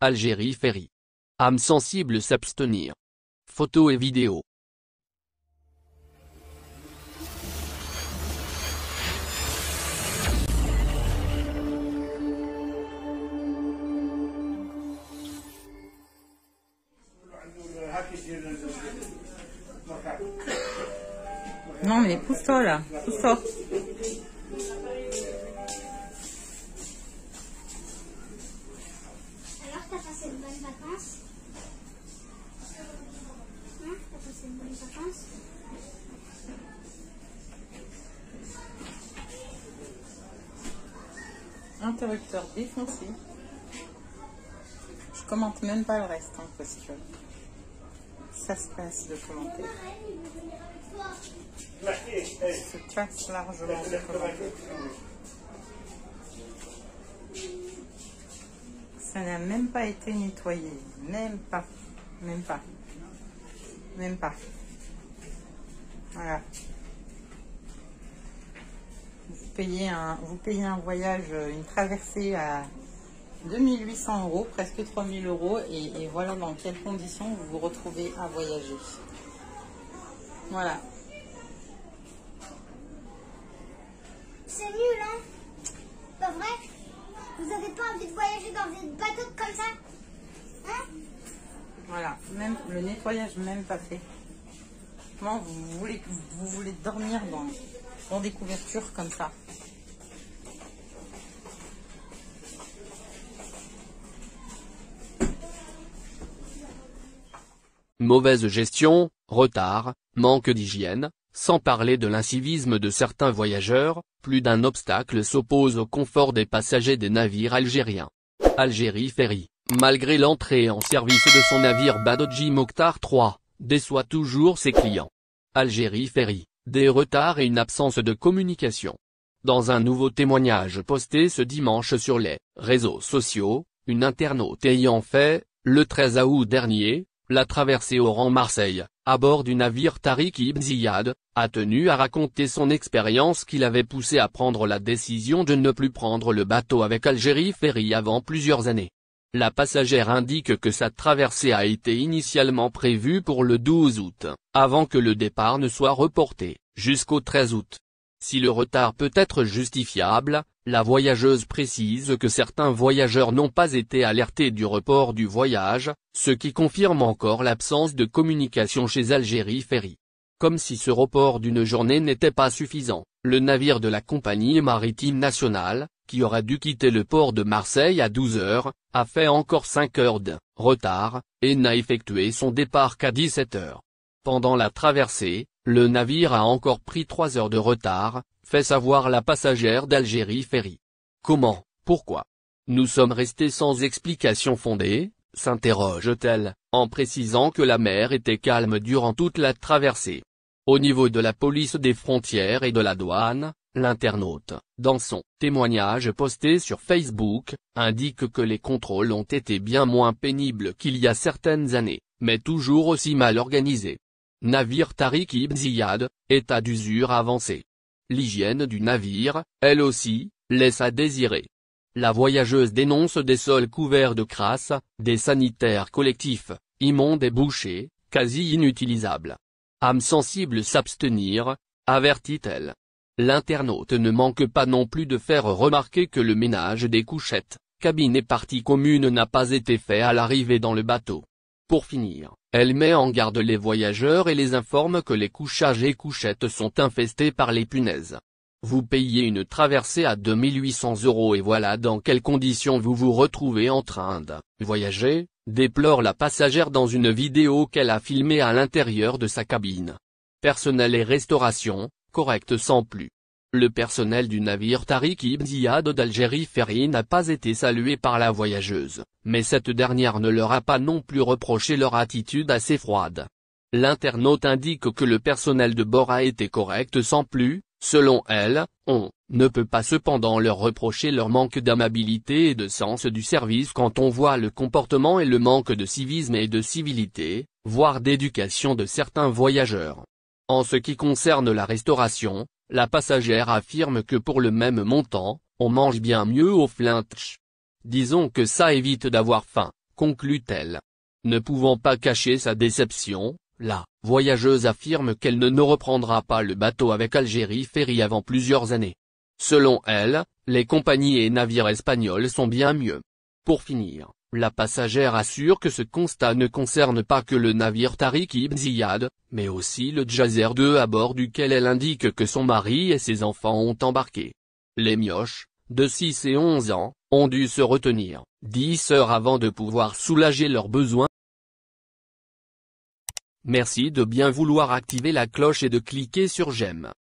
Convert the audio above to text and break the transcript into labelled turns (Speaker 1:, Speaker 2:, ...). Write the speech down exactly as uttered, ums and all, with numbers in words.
Speaker 1: Algérie Ferry. Âme sensible s'abstenir. Photos et vidéos.
Speaker 2: Non mais pousse-toi là, pousse-toi.
Speaker 3: Alors t'as passé de bonnes vacances? Hein? T'as passé de bonnes vacances?
Speaker 2: Interrupteur défoncé. Je commente même pas le reste en question. Ça se passe de commenter. Se passe largement de commenter. Ça n'a même pas été nettoyé. Même pas. Même pas. Même pas. Voilà. Vous payez un, vous payez un voyage, une traversée à deux mille huit cents euros, presque trois mille euros, et, et voilà dans quelles conditions vous vous retrouvez à voyager. Voilà.
Speaker 3: C'est nul, hein? Pas vrai? Vous avez pas envie de voyager dans des bateaux comme ça? Hein?
Speaker 2: Voilà, même le nettoyage même pas fait. Comment vous voulez, vous voulez dormir dans, dans des couvertures comme ça?
Speaker 1: Mauvaise gestion, retard, manque d'hygiène, sans parler de l'incivisme de certains voyageurs, plus d'un obstacle s'oppose au confort des passagers des navires algériens. Algérie Ferry, malgré l'entrée en service de son navire Badodji Mokhtar trois, déçoit toujours ses clients. Algérie Ferry, des retards et une absence de communication. Dans un nouveau témoignage posté ce dimanche sur les réseaux sociaux, une internaute ayant fait, le treize août dernier, la traversée Oran-Marseille, à bord du navire Tariq Ibn Ziyad, a tenu à raconter son expérience qui l'avait poussé à prendre la décision de ne plus prendre le bateau avec Algérie Ferry avant plusieurs années. La passagère indique que sa traversée a été initialement prévue pour le douze août, avant que le départ ne soit reporté, jusqu'au treize août. Si le retard peut être justifiable, la voyageuse précise que certains voyageurs n'ont pas été alertés du report du voyage, ce qui confirme encore l'absence de communication chez Algérie Ferry. Comme si ce report d'une journée n'était pas suffisant, le navire de la compagnie maritime nationale, qui aurait dû quitter le port de Marseille à douze heures, a fait encore cinq heures de retard, et n'a effectué son départ qu'à dix-sept heures. Pendant la traversée, le navire a encore pris trois heures de retard, fait savoir la passagère d'Algérie Ferry. Comment, pourquoi? Nous sommes restés sans explication fondée, s'interroge-t-elle, en précisant que la mer était calme durant toute la traversée. Au niveau de la police des frontières et de la douane, l'internaute, dans son témoignage posté sur Facebook, indique que les contrôles ont été bien moins pénibles qu'il y a certaines années, mais toujours aussi mal organisés. Navire Tariq Ibn Ziyad, état d'usure avancé. L'hygiène du navire, elle aussi, laisse à désirer. La voyageuse dénonce des sols couverts de crasse, des sanitaires collectifs, immondes et bouchés, quasi inutilisables. Âme sensible s'abstenir, avertit-elle. L'internaute ne manque pas non plus de faire remarquer que le ménage des couchettes, cabines et parties communes n'a pas été fait à l'arrivée dans le bateau. Pour finir, elle met en garde les voyageurs et les informe que les couchages et couchettes sont infestés par les punaises. Vous payez une traversée à deux mille huit cents euros et voilà dans quelles conditions vous vous retrouvez en train de voyager, déplore la passagère dans une vidéo qu'elle a filmée à l'intérieur de sa cabine. Personnel et restauration, correct sans plus. Le personnel du navire Tariq Ibn Ziyad d'Algérie Ferry n'a pas été salué par la voyageuse, mais cette dernière ne leur a pas non plus reproché leur attitude assez froide. L'internaute indique que le personnel de bord a été correct sans plus, selon elle, on ne peut pas cependant leur reprocher leur manque d'amabilité et de sens du service quand on voit le comportement et le manque de civisme et de civilité, voire d'éducation de certains voyageurs. En ce qui concerne la restauration, la passagère affirme que pour le même montant, on mange bien mieux au flintch. Disons que ça évite d'avoir faim, conclut-elle. Ne pouvant pas cacher sa déception, la voyageuse affirme qu'elle ne, ne reprendra pas le bateau avec Algérie Ferry avant plusieurs années. Selon elle, les compagnies et navires espagnols sont bien mieux. Pour finir, la passagère assure que ce constat ne concerne pas que le navire Tariq Ibn Ziyad, mais aussi le Djazer deux à bord duquel elle indique que son mari et ses enfants ont embarqué. Les mioches, de six et onze ans, ont dû se retenir dix heures avant de pouvoir soulager leurs besoins. Merci de bien vouloir activer la cloche et de cliquer sur j'aime.